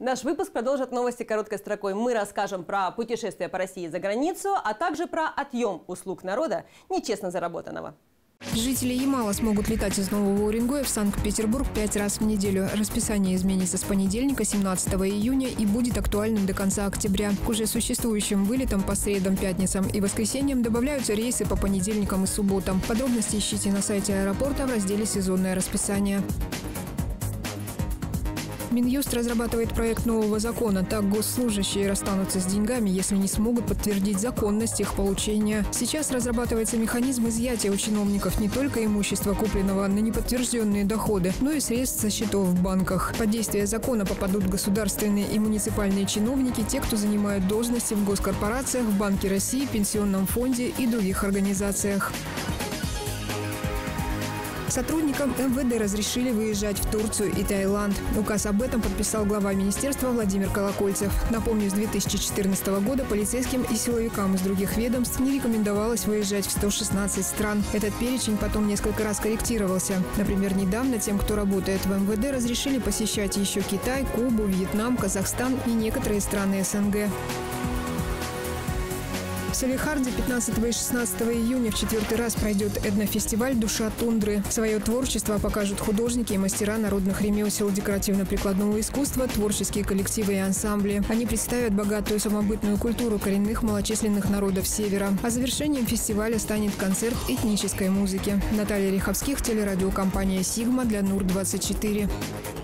Наш выпуск продолжит новости короткой строкой. Мы расскажем про путешествия по России за границу, а также про отъем услуг народа, нечестно заработанного. Жители Ямала смогут летать из Нового Уренгоя в Санкт-Петербург 5 раз в неделю. Расписание изменится с понедельника, 17 июня, и будет актуальным до конца октября. К уже существующим вылетам по средам, пятницам и воскресеньям добавляются рейсы по понедельникам и субботам. Подробности ищите на сайте аэропорта в разделе «Сезонное расписание». Минюст разрабатывает проект нового закона. Так госслужащие расстанутся с деньгами, если не смогут подтвердить законность их получения. Сейчас разрабатывается механизм изъятия у чиновников не только имущества, купленного на неподтвержденные доходы, но и средств со счетов в банках. Под действие закона попадут государственные и муниципальные чиновники, те, кто занимают должности в госкорпорациях, в Банке России, Пенсионном фонде и других организациях. Сотрудникам МВД разрешили выезжать в Турцию и Таиланд. Указ об этом подписал глава министерства Владимир Колокольцев. Напомню, с 2014 года полицейским и силовикам из других ведомств не рекомендовалось выезжать в 116 стран. Этот перечень потом несколько раз корректировался. Например, недавно тем, кто работает в МВД, разрешили посещать еще Китай, Кубу, Вьетнам, Казахстан и некоторые страны СНГ. В Салехарде 15 и 16 июня в 4-й раз пройдет этнофестиваль «Душа тундры». Свое творчество покажут художники и мастера народных ремесел, декоративно-прикладного искусства, творческие коллективы и ансамбли. Они представят богатую самобытную культуру коренных малочисленных народов Севера. А завершением фестиваля станет концерт этнической музыки. Наталья Риховских, телерадиокомпания «Сигма» для НУР-24.